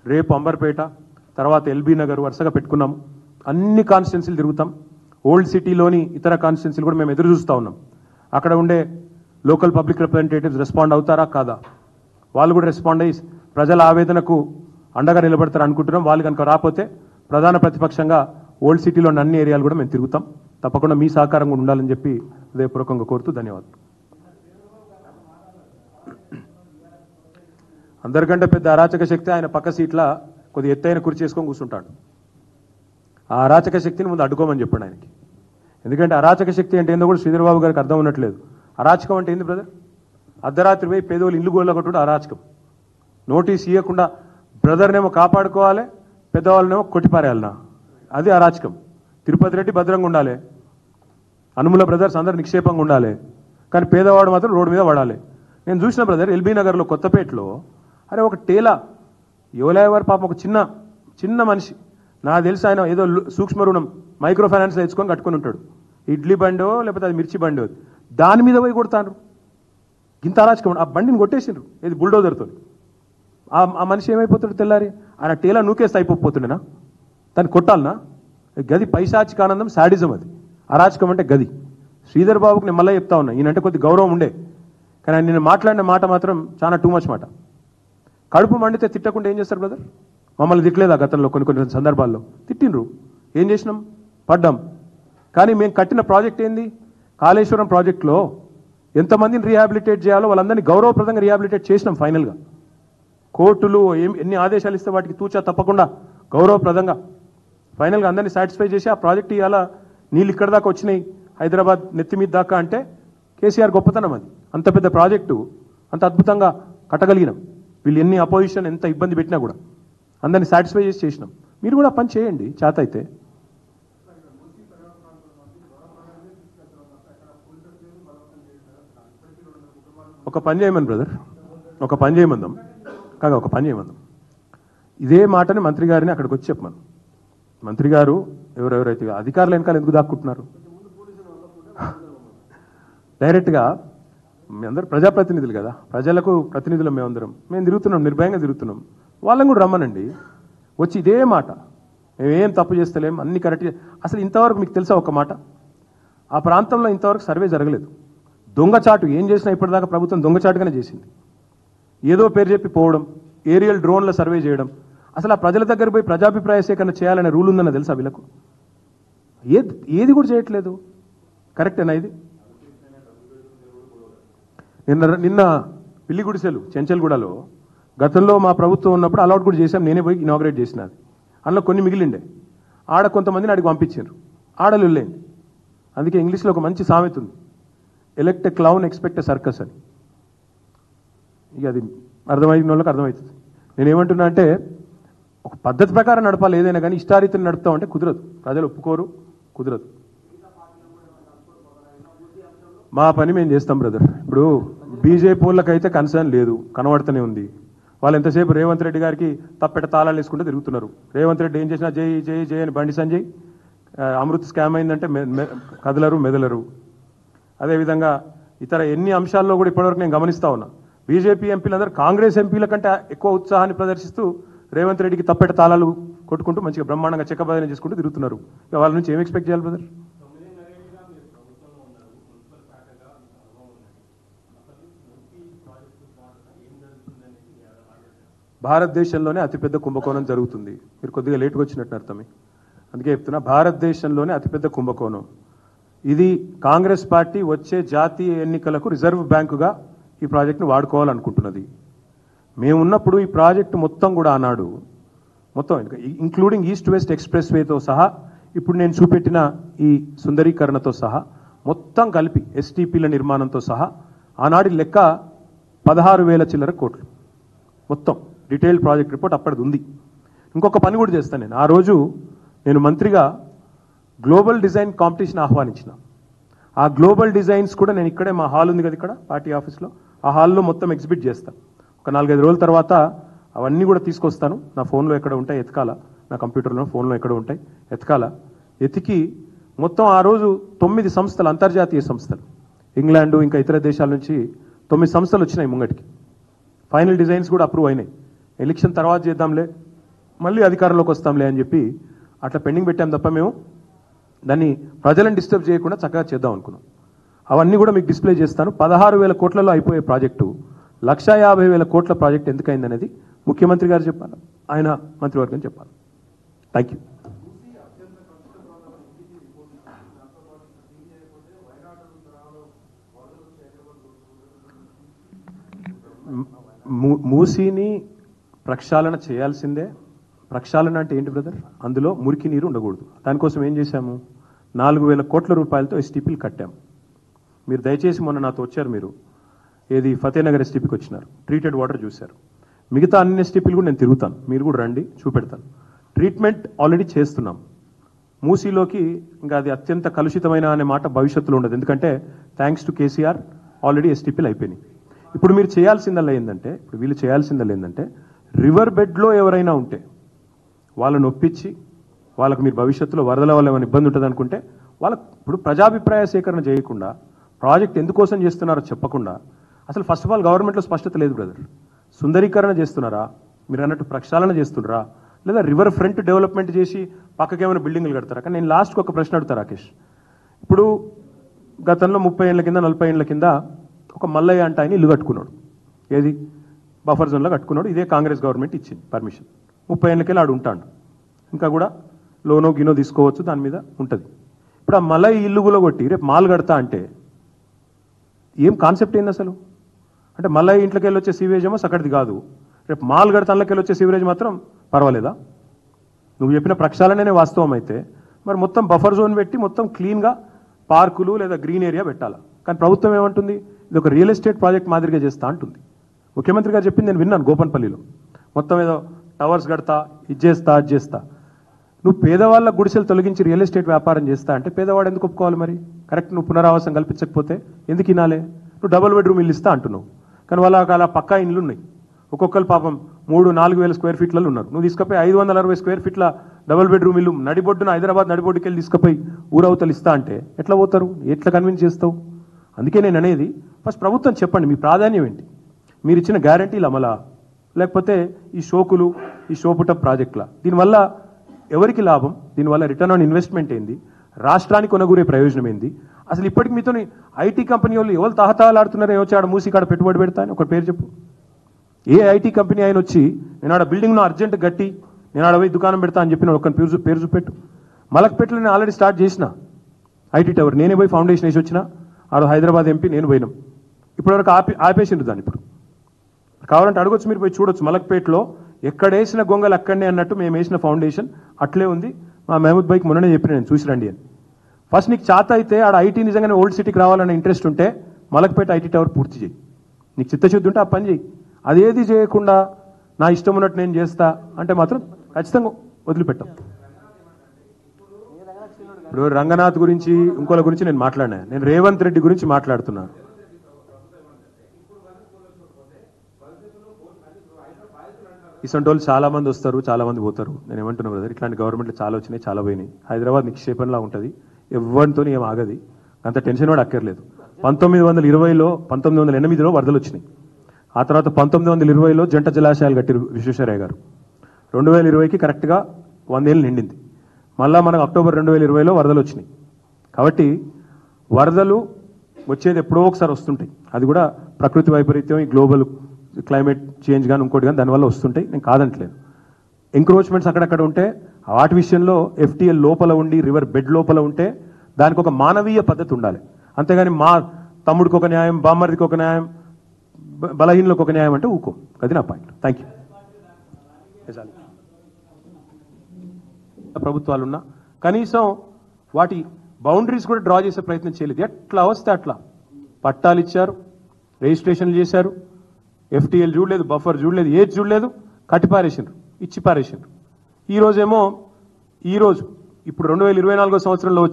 రేపు అంబర్పేట, తర్వాత ఎల్బీ నగర్ వరుసగా పెట్టుకున్నాము. అన్ని కాన్స్టిట్యున్సీలు తిరుగుతాం. ఓల్డ్ సిటీలోని ఇతర కాన్స్టిట్యున్సీలు కూడా మేము ఎదురు చూస్తూ ఉన్నాం. అక్కడ ఉండే లోకల్ పబ్లిక్ రిప్రజెంటేటివ్స్ రెస్పాండ్ అవుతారా కాదా, వాళ్ళు కూడా రెస్పాండ్ అయ్యి ప్రజల ఆవేదనకు అండగా నిలబడతారు అనుకుంటున్నాం. వాళ్ళు కనుక రాకపోతే ప్రధాన ప్రతిపక్షంగా ఓల్డ్ సిటీలోని అన్ని ఏరియాలు కూడా మేము తిరుగుతాం. తప్పకుండా మీ సహకారం కూడా ఉండాలని చెప్పి హృదయపూర్వకంగా కోరుతూ ధన్యవాదాలు. అందరికంటే పెద్ద అరాచక శక్తి ఆయన పక్క సీట్ల కొద్ది ఎత్తైన కుర్చీ చేసుకొని కూర్చుంటాడు. ఆ అరాచక శక్తిని ముందు అడ్డుకోమని చెప్పండి ఆయనకి. ఎందుకంటే అరాచక శక్తి అంటే ఏందో కూడా శ్రీధర్ బాబు గారికి అర్థం ఉన్నట్లేదు. అరాచకం అంటే ఏంది బ్రదర్? అర్ధరాత్రి పోయి పేదోళ్ళు ఇల్లు గోళ్ళగొట్టుడు అరాచకం. నోటీస్ ఇవ్వకుండా బ్రదర్నేమో కాపాడుకోవాలి, పెద్దవాళ్ళనేమో కొట్టిపారేయాలనా, అది అరాచకం. తిరుపతి రెడ్డి భద్రంగా ఉండాలి, అనుముల బ్రదర్స్ అందరు నిక్షేపంగా ఉండాలి, కానీ పేదవాడు మాత్రం రోడ్డు మీద పడాలి. నేను చూసిన బ్రదర్ ఎల్బీ నగర్లో కొత్తపేటలో అరే ఒక టేలా యువలేవారు పాపం ఒక చిన్న మనిషి, నాకు తెలిసి ఆయన ఏదో సూక్ష్మ రుణం మైక్రో ఫైనాన్స్ తెచ్చుకొని కట్టుకుని ఉంటాడు. ఇడ్లీ బండో లేకపోతే అది మిర్చి బండో, దాని మీద పోయి కొడతాను. ఇంత అరాచకం. ఆ బండిని కొట్టేసిండ్రు, ఇది బుల్డోజర్తో. ఆ మనిషి ఏమైపోతాడు తెల్లారి? ఆయన టేలా నూకేస్తే అయిపోతుండేనా? దాన్ని కొట్టాలనా? గది పైశాచిక ఆనందం, శాడిజం. అది అరాచకం అంటే గది. శ్రీధర్ బాబుకి నేను మళ్ళీ చెప్తా ఉన్నా, ఈయనంటే కొద్ది గౌరవం ఉండే, కానీ నేను మాట్లాడిన మాట మాత్రం చాలా టూ మచ్ మాట. కడుపు మండితే తిట్టకుండా ఏం చేస్తారు బ్రదర్? మమ్మల్ని తిట్టలేదా గతంలో? కొన్ని సందర్భాల్లో తిట్టిండ్రు. ఏం చేసినాం? పడ్డాం. కానీ మేము కట్టిన ప్రాజెక్ట్ ఏంది? కాళేశ్వరం ప్రాజెక్టులో ఎంతమందిని రీహాబిలిటేట్ చేయాలో వాళ్ళందరినీ గౌరవప్రదంగా రీహాబిలిటేట్ చేసినాం. ఫైనల్గా కోర్టులు ఎన్ని ఆదేశాలు ఇస్తే వాటికి తూచా తప్పకుండా గౌరవప్రదంగా ఫైనల్గా అందరినీ సాటిస్ఫై చేసి ఆ ప్రాజెక్ట్ ఇవాళ నీళ్ళు ఇక్కడ దాకా వచ్చినాయి, హైదరాబాద్ నెత్తి మీద దాకా అంటే కేసీఆర్ గొప్పతనం. అది అంత పెద్ద ప్రాజెక్టు అంత అద్భుతంగా కట్టగలిగినాం. వీళ్ళు ఎన్ని అపోజిషన్ ఎంత ఇబ్బంది పెట్టినా కూడా అందరినీ సాటిస్ఫై చేసి చేసినాం. మీరు కూడా పని చేయండి చేత అయితే. ఒక పని చేయమని బ్రదర్, ఒక పని చేయమందాం కాగా, ఒక పని చేయమందాం. ఇదే మాటని మంత్రి గారిని అక్కడికి వచ్చి చెప్పమను. మంత్రి గారు ఎవరెవరైతే అధికారులు వెనకాల ఎందుకు దాక్కుంటున్నారు? డైరెక్ట్గా మీ అందరూ ప్రజాప్రతినిధులు కదా, ప్రజలకు ప్రతినిధులు మేమందరం. మేము తిరుగుతున్నాం, నిర్భయంగా తిరుగుతున్నాం. వాళ్ళని కూడా రమ్మనండి, వచ్చి ఇదే మాట, మేమేం తప్పు చేస్తలేం, అన్ని కరెక్ట్. అసలు ఇంతవరకు మీకు తెలుసా ఒక మాట? ఆ ప్రాంతంలో ఇంతవరకు సర్వే జరగలేదు. దొంగచాటు ఏం చేసినా ఇప్పటిదాకా ప్రభుత్వం దొంగచాటుగానే చేసింది. ఏదో పేరు చెప్పి పోవడం, ఏరియల్ డ్రోన్ల సర్వే చేయడం. అసలు ఆ ప్రజల దగ్గర పోయి ప్రజాభిప్రాయ సేకరణ చేయాలనే రూల్ ఉందన్న తెలుసా వీళ్ళకు? ఏది కూడా చేయట్లేదు. కరెక్టేనా ఇది? నిన్న పిల్లి గుడిసెలు చెంచల్గూడలో గతంలో మా ప్రభుత్వం ఉన్నప్పుడు అలౌట్ కూడా చేశాం, నేనే పోయి ఇనాగ్రేట్ చేసిన. అది అందులో కొన్ని మిగిలిండే, ఆడ కొంతమందిని అడిగి పంపించారు, ఆడలు వెళ్ళేయండి. అందుకే ఇంగ్లీష్లో ఒక మంచి సామెత ఉంది, elect a clown expect a circus అని. ఇక అది అర్థమైన వాళ్ళకి అర్థమవుతుంది. నేనేమంటున్నా అంటే ఒక పద్ధతి ప్రకారం నడపాలి ఏదైనా, కానీ ఇష్టారీతిని నడుపుతామంటే కుదరదు, ప్రజలు ఒప్పుకోరు, కుదరదు. మా పని మేము చేస్తాం బ్రదర్. ఇప్పుడు బీజేపీ వాళ్ళకైతే కన్సర్న్ లేదు, కనబడుతూనే ఉంది. వాళ్ళు ఎంతసేపు రేవంత్ రెడ్డి గారికి తప్పెట తాళాలు వేసుకుంటూ తిరుగుతున్నారు. రేవంత్ రెడ్డి ఏం చేసినా జై జై జై అని బండి సంజయ్, అమృత్ స్కామ్ అయిందంటే కదలరు మెదలరు. అదేవిధంగా ఇతర ఎన్ని అంశాల్లో కూడా ఇప్పటివరకు నేను గమనిస్తా ఉన్నా, బీజేపీ ఎంపీలందరూ కాంగ్రెస్ ఎంపీల కంటే ఎక్కువ ఉత్సాహాన్ని ప్రదర్శిస్తూ రేవంత్ రెడ్డికి తప్పెట తాళాలు కొట్టుకుంటూ మంచిగా బ్రహ్మాండంగా చెక్కబదనం చేసుకుంటూ తిరుగుతున్నారు. ఇక వాళ్ళ నుంచి ఏం ఎక్స్పెక్ట్ చేయాలి బ్రదర్? భారతదేశంలోనే అతిపెద్ద కుంభకోణం జరుగుతుంది. మీరు కొద్దిగా లేటుగా వచ్చినట్టు అర్థమే, అందుకే చెప్తున్నా. భారతదేశంలోనే అతిపెద్ద కుంభకోణం ఇది. కాంగ్రెస్ పార్టీ వచ్చే జాతీయ ఎన్నికలకు రిజర్వ్ బ్యాంకుగా ఈ ప్రాజెక్టును వాడుకోవాలనుకుంటున్నది. మేమున్నప్పుడు ఈ ప్రాజెక్టు మొత్తం కూడా ఆనాడు మొత్తం ఇంక్లూడింగ్ ఈస్ట్ వెస్ట్ ఎక్స్ప్రెస్ వేతో సహా, ఇప్పుడు నేను చూపెట్టిన ఈ సుందరీకరణతో సహా మొత్తం కలిపి ఎస్టీపీల నిర్మాణంతో సహా ఆనాడి లెక్క 16,000 చిల్లర కోట్లు మొత్తం. డీటెయిల్డ్ ప్రాజెక్ట్ రిపోర్ట్ అప్పటిది ఉంది. ఇంకొక పని కూడా చేస్తాను నేను. ఆ రోజు నేను మంత్రిగా గ్లోబల్ డిజైన్ కాంపిటీషన్ ఆహ్వానించిన. ఆ గ్లోబల్ డిజైన్స్ కూడా నేను ఇక్కడే, మా హాల్ ఉంది కదా ఇక్కడ పార్టీ ఆఫీస్లో, ఆ హాల్లో మొత్తం ఎగ్జిబిట్ చేస్తాను. ఒక 4-5 రోజుల తర్వాత అవన్నీ కూడా తీసుకొస్తాను. నా ఫోన్లో ఎక్కడ ఉంటాయి ఎతకాల, నా కంప్యూటర్లో ఫోన్లో ఎక్కడ ఉంటాయి ఎతకాల. ఎతికి మొత్తం ఆ రోజు 9 సంస్థలు, అంతర్జాతీయ సంస్థలు, ఇంగ్లాండు ఇంకా ఇతర దేశాల నుంచి 9 సంస్థలు వచ్చినాయి ముంగటికి. ఫైనల్ డిజైన్స్ కూడా అప్రూవ్ అయినాయి. ఎలక్షన్ తర్వాత చేద్దాంలే, మళ్ళీ అధికారంలోకి వస్తాంలే అని చెప్పి అట్లా పెండింగ్ పెట్టాం తప్ప మేము దాన్ని ప్రజలను డిస్టర్బ్ చేయకుండా చక్కగా చేద్దాం అనుకున్నాం. అవన్నీ కూడా మీకు డిస్ప్లే చేస్తాను. 16,000 కోట్లలో అయిపోయే ప్రాజెక్టు 1,50,000 కోట్ల ప్రాజెక్ట్ ఎందుకైందనేది ముఖ్యమంత్రి గారు చెప్పాలి, ఆయన మంత్రివర్గం చెప్పాలి. Thank you. మూసీని ప్రక్షాళన చేయాల్సిందే. ప్రక్షాళన అంటే ఏంటి బ్రదర్? అందులో మురికి నీరు ఉండకూడదు. దానికోసం ఏం చేశాము? 4,000 కోట్ల రూపాయలతో ఎస్టీపీలు కట్టాము. మీరు దయచేసి మొన్న నాతో వచ్చారు, మీరు ఏది ఫతేనగర్ ఎస్టీపీకి వచ్చినారు, ట్రీటెడ్ వాటర్ చూశారు. మిగతా అన్ని ఎస్టీపీలు కూడా నేను తిరుగుతాను, మీరు కూడా రండి చూపెడతాను. ట్రీట్మెంట్ ఆల్రెడీ చేస్తున్నాం. మూసీలోకి ఇంకా అది అత్యంత కలుషితమైన అనే మాట భవిష్యత్తులో ఉండదు, ఎందుకంటే థ్యాంక్స్ టు కేసీఆర్ ఆల్రెడీ ఎస్టీపీలు అయిపోయినాయి. ఇప్పుడు మీరు చేయాల్సిందల్లా ఏంటంటే, ఇప్పుడు వీళ్ళు చేయాల్సిందల్లా ఏంటంటే, రివర్ బెడ్లో ఎవరైనా ఉంటే వాళ్ళని ఒప్పించి, వాళ్ళకు మీరు భవిష్యత్తులో వరదల వల్ల ఏమైనా ఇబ్బంది ఉంటుంది అనుకుంటే వాళ్ళకు ఇప్పుడు ప్రజాభిప్రాయ సేకరణ చేయకుండా, ప్రాజెక్ట్ ఎందుకోసం చేస్తున్నారో చెప్పకుండా, అసలు ఫస్ట్ ఆఫ్ ఆల్ గవర్నమెంట్లో స్పష్టత లేదు బ్రదర్. సుందరీకరణ చేస్తున్నారా, మీరు అన్నట్టు ప్రక్షాళన చేస్తున్నారా, లేదా రివర్ ఫ్రంట్ డెవలప్మెంట్ చేసి పక్కకేమైనా బిల్డింగ్లు కడతారా? కానీ నేను లాస్ట్కి ఒక ప్రశ్న అడుగుతా రాకేష్. ఇప్పుడు గతంలో 30 ఏళ్ల కింద 40 ఏళ్ల కింద ఒక మల్లయ్య అంటే ఆయన ఇల్లు కట్టుకున్నాడు, ఏది బఫర్ జోన్లో కట్టుకున్నాడు. ఇదే కాంగ్రెస్ గవర్నమెంట్ ఇచ్చింది పర్మిషన్. 30 ఏళ్ళకెళ్ళి ఆడు ఉంటాడు, ఇంకా కూడా లోనో గినో తీసుకోవచ్చు, దాని మీద ఉంటుంది. ఇప్పుడు ఆ మల్లయ్య ఇల్లు కూడా కొట్టి రేపు మాల్ కడతా అంటే ఏం కాన్సెప్ట్ ఏంది అసలు? అంటే మల్లయ్య ఇంట్లోకి వెళ్ళి వచ్చే సీవేజ్ ఏమో సకటిది కాదు, రేపు మాల్ కడతాకి వెళ్ళి వచ్చే సీవరేజ్ మాత్రం పర్వాలేదా? నువ్వు చెప్పిన ప్రక్షాళననే వాస్తవం అయితే మరి మొత్తం బఫర్ జోన్ పెట్టి మొత్తం క్లీన్గా పార్కులు లేదా గ్రీన్ ఏరియా పెట్టాలా? కానీ ప్రభుత్వం ఏమంటుంది, ఇది ఒక రియల్ ఎస్టేట్ ప్రాజెక్ట్ మాదిరిగా చేస్తా అంటుంది. ముఖ్యమంత్రి గారు చెప్పింది నేను విన్నాను గోపన్పల్లిలో, మొత్తం ఏదో టవర్స్ కడతా, ఇది చేస్తా, అది చేస్తా. నువ్వు పేదవాళ్ళ గుడిసెలు తొలగించి రియల్ ఎస్టేట్ వ్యాపారం చేస్తా అంటే పేదవాడు ఎందుకు ఒప్పుకోవాలి మరి? కరెక్ట్, నువ్వు పునరావాసం కల్పించకపోతే ఎందుకు ఇనాలే? నువ్వు డబుల్ బెడ్రూమ్ ఇల్లు ఇస్తా అంటున్నావు, కానీ వాళ్ళకి అలా పక్కా ఇండ్లు ఉన్నాయి. ఒక్కొక్కరు పాపం 3-4 వేల స్క్వేర్ ఫీట్లలో ఉన్నారు. నువ్వు తీసుకుపోయి 560 స్క్వేర్ ఫీట్ల డబుల్ బెడ్రూమ్ ఇల్లు నడిబొడ్డున హైదరాబాద్ నడిబొడ్డుకి వెళ్ళి తీసుకుపోయి ఊరవతలు ఇస్తా అంటే ఎట్లా పోతారు? ఎట్లా కన్విన్స్ చేస్తావు? అందుకే నేను అనేది, ఫస్ట్ ప్రభుత్వం చెప్పండి మీ ప్రాధాన్యం ఏంటి? మీరు ఇచ్చిన గ్యారంటీలు అమలా, లేకపోతే ఈ షోకులు, ఈ షోపుట ప్రాజెక్టుల, దీనివల్ల ఎవరికి లాభం? దీనివల్ల రిటర్న్ ఆన్ ఇన్వెస్ట్మెంట్ ఏంది? రాష్ట్రానికి కొనగూరే ప్రయోజనం ఏంది? అసలు ఇప్పటికి మీతో ఐటీ కంపెనీ వాళ్ళు ఎవరు తహతహలాడుతున్నారో, వచ్చి ఆడ మూసి కాడ పెట్టుబడి పెడతా అని ఒక పేరు చెప్పు. ఏ ఐటీ కంపెనీ ఆయన వచ్చి నేను ఆడ బిల్డింగ్ను అర్జెంట్ గట్టి నేను ఆడ పోయి దుకాణం పెడతా అని చెప్పిన ఒక పేరు చూపెట్టు. మలక్పేటలో నేను ఆల్రెడీ స్టార్ట్ చేసిన ఐటీ టవర్, నేనే పోయి ఫౌండేషన్ వేసి వచ్చిన. ఆడ హైదరాబాద్ ఎంపీ నేను పోయినాం. ఇప్పటివరకు ఆపేసిండ్రు దాన్ని. ఇప్పుడు కావాలంటే అడగొచ్చు, మీరు పోయి చూడొచ్చు. మలక్పేటలో ఎక్కడేసిన గొంగలు అక్కడనే అన్నట్టు మేము వేసిన ఫౌండేషన్ అట్లే ఉంది. మా మహమూద్ బైక్ మొన్ననే చెప్పిన నేను, చూసి రండి అని. ఫస్ట్ నీకు చేత అయితే ఆడ ఐటీ నిజంగానే ఓల్డ్ సిటీకి రావాలనే ఇంట్రెస్ట్ ఉంటే మలక్పేట ఐటీ టవర్ పూర్తి చేయి. నీకు చిత్తశుద్ధి ఉంటే ఆ పని చేయి. అదేది చేయకుండా నా ఇష్టం ఉన్నట్టు నేను చేస్తా అంటే మాత్రం ఖచ్చితంగా వదిలిపెట్టాం. ఇప్పుడు రంగనాథ్ గురించి ఇంకోళ్ళ గురించి నేను మాట్లాడినా, నేను రేవంత్ రెడ్డి గురించి మాట్లాడుతున్నాను. ఇసంటి వాళ్ళు చాలా మంది వస్తారు, చాలా మంది పోతారు. నేను ఏమంటున్నా బ్రదర్, ఇట్లాంటి గవర్నమెంట్లు చాలా వచ్చినాయి, చాలా పోయినాయి. హైదరాబాద్ నిక్షేపంలా ఉంటుంది, ఎవరితో ఏం ఆగది, అంత టెన్షన్ కూడా అక్కర్లేదు. 1908లో వరదలు వచ్చినాయి. ఆ తర్వాత 1920లో జంట జలాశయాలు కట్టిరు విశ్వేశ్వరయ్య గారు. 2020కి కరెక్ట్గా 100 ఏళ్ళు నిండింది. మళ్ళా మనకు అక్టోబర్ 2020లో వరదలు వచ్చినాయి. కాబట్టి వరదలు వచ్చేది ఎప్పుడో ఒకసారి వస్తుంటాయి. అది కూడా ప్రకృతి వైపరీత్యం, ఈ గ్లోబల్ క్లైమేట్ చేంజ్ కానీ ఇంకోటి కానీ దానివల్ల వస్తుంటాయి, నేను కాదంటలేదు. ఎంక్రోచ్మెంట్స్ అక్కడక్కడ ఉంటే వాటి విషయంలో ఎఫ్టీఎల్ లోపల ఉండి రివర్ బెడ్ లోపల ఉంటే దానికి ఒక మానవీయ పద్ధతి ఉండాలి. అంతేగాని మా తమ్ముడికి ఒక న్యాయం, బామ్మర్దికి ఒక న్యాయం, బలహీనలకు ఒక న్యాయం అంటే ఊకో. అది నా పాయింట్. Thank you. ప్రభుత్వాలున్నా కనీసం వాటి బౌండరీస్ కూడా డ్రా చేసే ప్రయత్నం చేయలేదు. ఎట్లా వస్తే అట్లా పట్టాలు ఇచ్చారు, రిజిస్ట్రేషన్లు చేశారు, ఎఫ్టీఎల్ చూడలేదు, బఫర్ చూడలేదు, ఏది చూడలేదు, కట్టిపారేసిండ్రు, ఇచ్చి పారేసిండ్రు. ఈరోజు ఇప్పుడు 2024 సంవత్సరంలో